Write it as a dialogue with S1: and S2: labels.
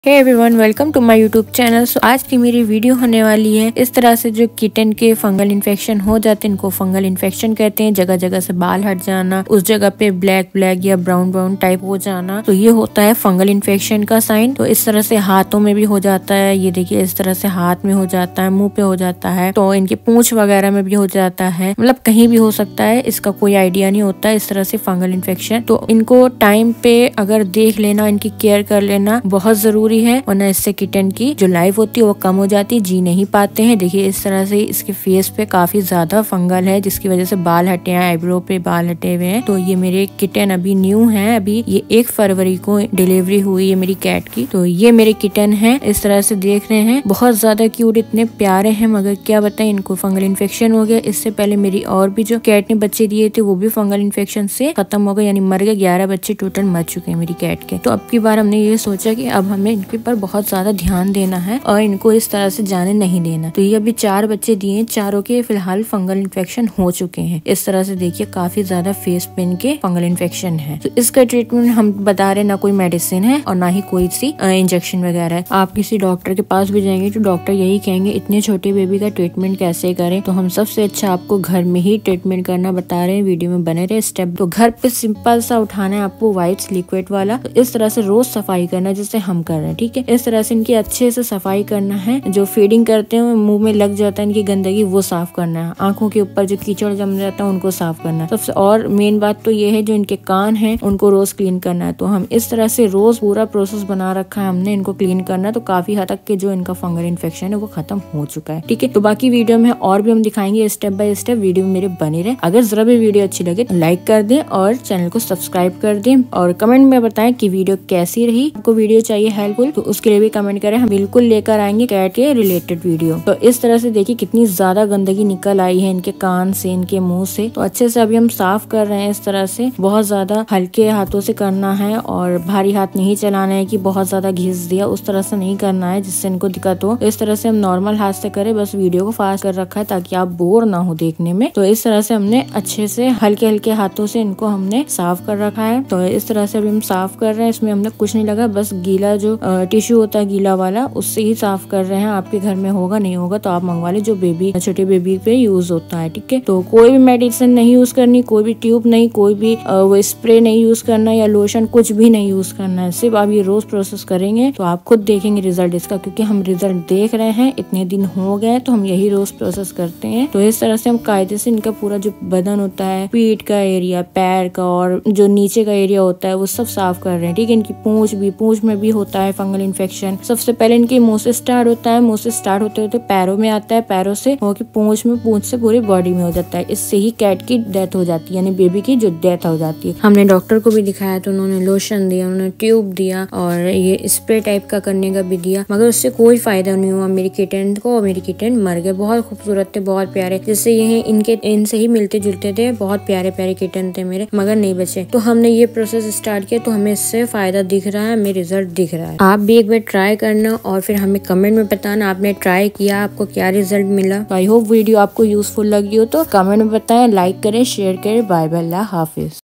S1: Hey everyone, welcome to my YouTube channel. So आज की मेरी वीडियो होने वाली है इस तरह से जो किटन के फंगल इन्फेक्शन हो जाते हैं, इनको फंगल इन्फेक्शन कहते हैं। जगह जगह से बाल हट जाना, उस जगह पे ब्लैक ब्लैक या ब्राउन ब्राउन टाइप हो जाना, तो ये होता है फंगल इन्फेक्शन का साइन। तो इस तरह से हाथों में भी हो जाता है, ये देखिए इस तरह से हाथ में हो जाता है, मुंह पे हो जाता है, तो इनकी पूंछ वगैरह में भी हो जाता है, मतलब कहीं भी हो सकता है, इसका कोई आइडिया नहीं होता है इस तरह से फंगल इन्फेक्शन। तो इनको टाइम पे अगर देख लेना, इनकी केयर कर लेना बहुत जरूरी है, वरना इससे किटन की जो लाइफ होती है वो कम हो जाती है, जी नहीं पाते हैं। देखिए इस तरह से इसके फेस पे काफी ज्यादा फंगल है, जिसकी वजह से बाल हटे हैं, आईब्रो पे बाल हटे हुए हैं। तो ये मेरे किटन अभी न्यू है, अभी ये 1 फरवरी को डिलीवरी हुई है मेरी कैट की। तो ये मेरे किटन है, इस तरह से देख रहे हैं, बहुत ज्यादा क्यूट, इतने प्यारे हैं। मगर क्या बताएं, इनको फंगल इन्फेक्शन हो गया। इससे पहले मेरी और भी जो कैट ने बच्चे दिए थे वो भी फंगल इन्फेक्शन से खत्म हो गए, यानी मर गए। 11 बच्चे टोटल मर चुके हैं मेरी कैट के। तो अब की बार हमने ये सोचा कि अब हमें इनके पर बहुत ज्यादा ध्यान देना है और इनको इस तरह से जाने नहीं देना। तो ये अभी 4 बच्चे दिए, चारों के फिलहाल फंगल इन्फेक्शन हो चुके हैं। इस तरह से देखिए काफी ज्यादा फेस पे इनके फंगल इन्फेक्शन है। तो इसका ट्रीटमेंट हम बता रहे, ना कोई मेडिसिन है और ना ही कोई सी इंजेक्शन वगैरह है। आप किसी डॉक्टर के पास भी जाएंगे तो डॉक्टर यही कहेंगे इतने छोटे बेबी का ट्रीटमेंट कैसे करें। तो हम सबसे अच्छा आपको घर में ही ट्रीटमेंट करना बता रहे हैं, वीडियो में बने रहे स्टेप। तो घर पे सिंपल सा उठाना है आपको वाइप्स लिक्विड वाला। तो इस तरह से रोज सफाई करना है जैसे हम कर रहे हैं, ठीक है। इस तरह से इनकी अच्छे से सफाई करना है। जो फीडिंग करते हैं मुंह में लग जाता है इनकी गंदगी, वो साफ करना है। आंखों के ऊपर जो कीचड़ जम जाता है उनको साफ करना है सबसे। और मेन बात तो ये है, जो इनके कान हैं उनको रोज क्लीन करना है। तो हम इस तरह से रोज पूरा प्रोसेस बना रखा है हमने, इनको क्लीन करना है। तो काफी हद तक के जो इनका फंगल इन्फेक्शन है वो खत्म हो चुका है, ठीक है। तो बाकी वीडियो में और भी हम दिखाएंगे स्टेप बाय स्टेप, वीडियो में मेरे बने रहे। अगर जरा भी वीडियो अच्छी लगे तो लाइक कर दें और चैनल को सब्सक्राइब कर दें, और कमेंट में बताएं कि वीडियो कैसी रही। आपको वीडियो चाहिए हेल्पफुल तो उसके लिए भी कमेंट करें, हम बिल्कुल लेकर आएंगे कैट के रिलेटेड वीडियो। तो इस तरह से देखिए कितनी ज्यादा गंदगी निकल आई है इनके कान से, इनके मुंह से। तो अच्छे से अभी हम साफ कर रहे हैं इस तरह से। बहुत ज्यादा हल्के हाथों से करना है और भारी हाथ नहीं चलाना है कि बहुत ज्यादा घिस दिया, उस तरह से नहीं करना है जिससे इनको दिक्कत हो। तो इस तरह से हम नॉर्मल हाथ से करें, बस वीडियो को फास्ट कर रखा है ताकि आप बोर ना हो देखने में। तो इस तरह से हमने अच्छे से हल्के हल्के हाथों से इनको हमने साफ कर रखा है। तो इस तरह से अभी हम साफ कर रहे हैं, इसमें हमने कुछ नहीं लगा, बस गीला जो टिश्यू होता है गीला वाला, उससे ही साफ कर रहे हैं। आपके घर में होगा, नहीं होगा तो आप मंगवा ले, जो बेबी छोटे बेबी पे यूज होता है, ठीक है। तो कोई भी मेडिसिन नहीं यूज करनी, कोई भी ट्यूब नहीं, कोई भी वो स्प्रे नहीं यूज करना या लोशन, कुछ भी नहीं यूज करना है। सिर्फ आप ये रोज प्रोसेस करेंगे तो आप खुद देखेंगे रिजल्ट इसका, क्योंकि हम रिजल्ट देख रहे हैं, इतने दिन हो गए तो हम यही रोज प्रोसेस करते हैं। तो इस तरह से हम कायदे से इनका पूरा जो बदन होता है, पीठ का एरिया, पैर का और जो नीचे का एरिया होता है वो सब साफ कर रहे हैं, ठीक है। इनकी पूंछ में भी होता है फंगल इन्फेक्शन। सबसे पहले इनके मुंह से स्टार्ट होता है, मुंह से स्टार्ट होते होते पैरों में आता है, पैरों से होकर पूंछ में, पूंछ से पूरी बॉडी में हो जाता है। इससे ही कैट की डेथ हो जाती है, यानी बेबी की जो डेथ हो जाती है। हमने डॉक्टर को भी दिखाया तो उन्होंने लोशन दिया, उन्होंने ट्यूब दिया और ये स्प्रे टाइप का करने का भी दिया, मगर उससे कोई फायदा नहीं हुआ मेरी किटन को। और मेरी किटन मर गए। बहुत खूबसूरत थे, बहुत प्यारे, जिससे ये इनसे ही मिलते जुलते थे, बहुत प्यारे प्यारे किटन थे मेरे, मगर नहीं बचे। तो हमने ये प्रोसेस स्टार्ट किया तो हमें इससे फायदा दिख रहा है, हमें रिजल्ट दिख रहा है। आप भी एक बार ट्राई करना और फिर हमें कमेंट में बताना आपने ट्राई किया, आपको क्या रिजल्ट मिला। आई होप वीडियो आपको यूजफुल लगी हो तो कमेंट में बताएं, लाइक करें, शेयर करें। बाय बाय, अल्लाह हाफिज।